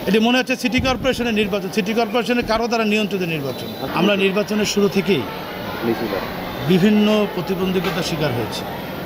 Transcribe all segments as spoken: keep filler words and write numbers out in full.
এটি মনে হচ্ছে সিটি কর্পোরেশনের নির্বাচন, সিটি কর্পোরেশনের কারো দ্বারা নিয়ন্ত্রিত নির্বাচন। আমরা নির্বাচনের শুরু থেকেই বিভিন্ন প্রতিবন্ধকতার শিকার হয়েছে।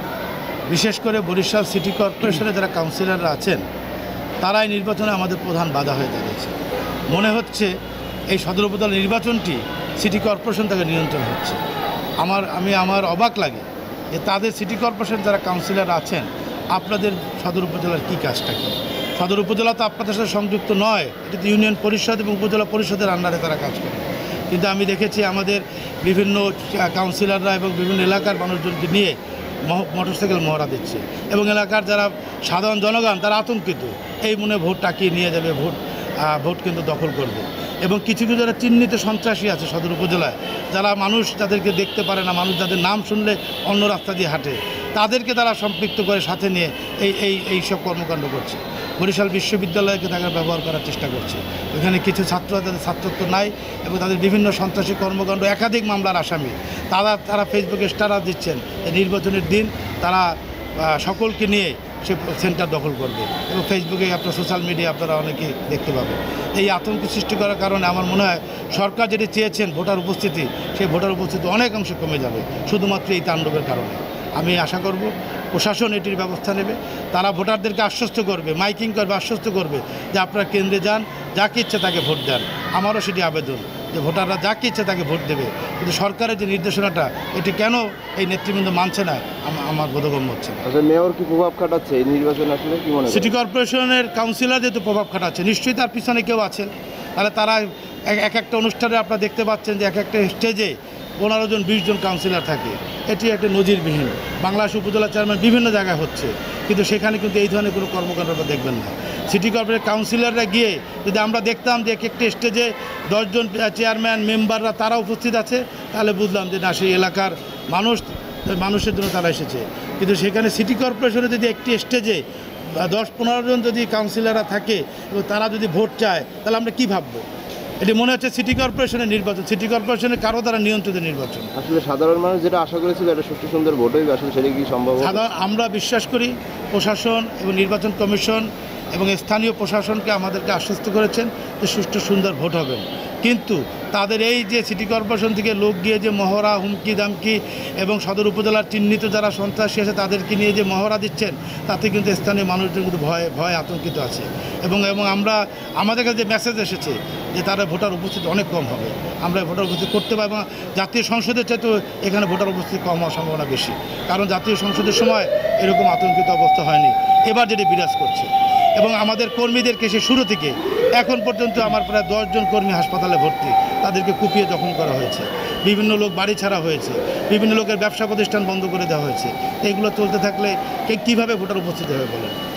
বিশেষ করে বরিশাল সিটি কর্পোরেশনে যারা কাউন্সিলররা আছেন তারাই নির্বাচনে আমাদের প্রধান বাধা হয়ে দাঁড়িয়েছে। মনে হচ্ছে এই সদর উপজেলা নির্বাচনটি সিটি কর্পোরেশন থেকে নিয়ন্ত্রণ হচ্ছে। আমার আমি আমার অবাক লাগে যে তাদের সিটি কর্পোরেশন যারা কাউন্সিলর আছেন আপনাদের সদর উপজেলার কী কাজটা কী? সদর উপজেলা তো আপনাদের সাথে সংযুক্ত নয়, এটা তো ইউনিয়ন পরিষদ এবং উপজেলা পরিষদের আন্ডারে তারা কাজ করে। কিন্তু আমি দেখেছি আমাদের বিভিন্ন কাউন্সিলররা এবং বিভিন্ন এলাকার মানুষজনকে নিয়ে মোটরসাইকেল মহড়া দিচ্ছে এবং এলাকার যারা সাধারণ জনগণ তারা আতঙ্কিত, এই মনে ভোট টাকিয়ে নিয়ে যাবে, ভোট ভোট কিন্তু দখল করবে। এবং কিছু কিছু যারা চিহ্নিত সন্ত্রাসী আছে সদর উপজেলায়, যারা মানুষ তাদেরকে দেখতে পারে না, মানুষ যাদের নাম শুনলে অন্য রাস্তা দিয়ে হাঁটে, তাদেরকে তারা সম্পৃক্ত করে সাথে নিয়ে এই এই এই সব কর্মকাণ্ড করছে। বরিশাল বিশ্ববিদ্যালয়কে তারা ব্যবহার করার চেষ্টা করছে। এখানে কিছু ছাত্র তাদের ছাত্রত্ব নাই এবং তাদের বিভিন্ন সন্ত্রাসী কর্মকাণ্ড, একাধিক মামলার আসামি, তারা তারা ফেসবুকে স্ট্যাটাস দিচ্ছেন নির্বাচনের দিন তারা সকলকে নিয়ে সে সেন্টার দখল করবে এবং ফেসবুকে আপনার সোশ্যাল মিডিয়া আপনারা অনেকে দেখতে পাবেন। এই আতঙ্ক সৃষ্টি করার কারণে আমার মনে হয় সরকার যেটি চেয়েছেন ভোটার উপস্থিতি, সেই ভোটার উপস্থিতি অনেক অংশে কমে যাবে শুধুমাত্র এই তাণ্ডবের কারণে। আমি আশা করব প্রশাসন এটির ব্যবস্থা নেবে, তারা ভোটারদেরকে আশ্বস্ত করবে, মাইকিং করবে, আশ্বস্ত করবে যে আপনারা কেন্দ্রে যান, যাকে ইচ্ছে তাকে ভোট দেন। আমারও সেটি আবেদন যে ভোটাররা যাকে ইচ্ছে তাকে ভোট দেবে। কিন্তু সরকারের যে নির্দেশনাটা এটি কেন এই নেতৃবৃন্দ মানছে না আমার বোধগম্য হচ্ছে না। আচ্ছা, মেয়র কি প্রভাব খাটাচ্ছে এই নির্বাচনে আসলে কি মনে হয়? সিটি কর্পোরেশনের কাউন্সিলর যেহেতু প্রভাব খাটাচ্ছে, নিশ্চয়ই তার পিছনে কেউ আছেন। তাহলে তারা এক একটা অনুষ্ঠানে আপনারা দেখতে পাচ্ছেন যে এক একটা স্টেজে পনেরো জন বিশ জন কাউন্সিলর থাকে। এটি একটা নজিরবিহীন। বাংলাদেশ উপজেলা চেয়ারম্যান বিভিন্ন জায়গায় হচ্ছে, কিন্তু সেখানে কিন্তু এই ধরনের কোনো কর্মকাণ্ড দেখবেন না। সিটি কর্পোরেশন কাউন্সিলররা গিয়ে যদি আমরা দেখতাম যে এক একটা স্টেজে দশজন চেয়ারম্যান মেম্বাররা তারা উপস্থিত আছে, তাহলে বুঝলাম যে না, সেই এলাকার মানুষ মানুষের জন্য তারা এসেছে। কিন্তু সেখানে সিটি কর্পোরেশনে যদি একটি স্টেজে দশ পনেরো জন যদি কাউন্সিলররা থাকে এবং তারা যদি ভোট চায়, তাহলে আমরা কী ভাববো? এটি মনে হচ্ছে সিটি কর্পোরেশনের নির্বাচন, সিটি কর্পোরেশনের কারো দ্বারা নিয়ন্ত্রিত নির্বাচন। আসলে সাধারণ মানুষ যেটা আশা করেছিল একটা সুষ্ঠু সুন্দর ভোট হইবে, আসলে সেটা কি সম্ভব? সাধারণ আমরা বিশ্বাস করি প্রশাসন এবং নির্বাচন কমিশন এবং স্থানীয় প্রশাসনকে আমাদেরকে আশ্বস্ত করেছেন যে সুষ্ঠু সুন্দর ভোট হবে। কিন্তু তাদের এই যে সিটি কর্পোরেশন থেকে লোক গিয়ে যে মহড়া, হুমকি দামকি এবং সদর উপজেলার চিহ্নিত যারা সন্ত্রাসী আছে তাদেরকে নিয়ে যে মহড়া দিচ্ছেন, তাতে কিন্তু স্থানীয় মানুষজন কিন্তু ভয় ভয় আতঙ্কিত আছে। এবং এবং আমরা আমাদের কাছে যে মেসেজ এসেছে যে তারা ভোটার উপস্থিতি অনেক কম হবে, আমরা ভোটার উপস্থিতি করতে পারবো না। জাতীয় সংসদের চাইতেও এখানে ভোটার উপস্থিতি কম হওয়ার সম্ভাবনা বেশি, কারণ জাতীয় সংসদের সময় এরকম আতঙ্কিত অবস্থা হয়নি, এবার যেটি বিরাজ করছে। এবং আমাদের কর্মীদেরকে সে শুরু থেকে এখন পর্যন্ত আমার প্রায় দশজন কর্মী হাসপাতালে ভর্তি, তাদেরকে কুপিয়ে দখল করা হয়েছে, বিভিন্ন লোক বাড়ি ছাড়া হয়েছে, বিভিন্ন লোকের ব্যবসা প্রতিষ্ঠান বন্ধ করে দেওয়া হয়েছে। এগুলো চলতে থাকলে কে কীভাবে ভোটার উপস্থিতি হবে বলেন?